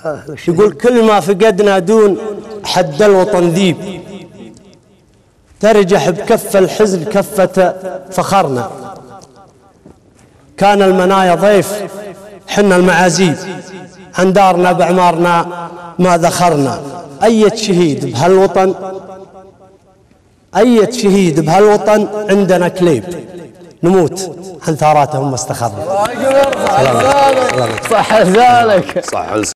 يقول كل ما فقدنا دون حد الوطن ذيب، ترجح بكف الحزن كفة فخرنا، كان المنايا ضيف حنا المعازيب، عن دارنا بعمارنا ما ذخرنا. أية شهيد بهالوطن، أية شهيد بهالوطن عندنا كليب، نموت عن ثاراتهم ما استخرنا. صح ذلك.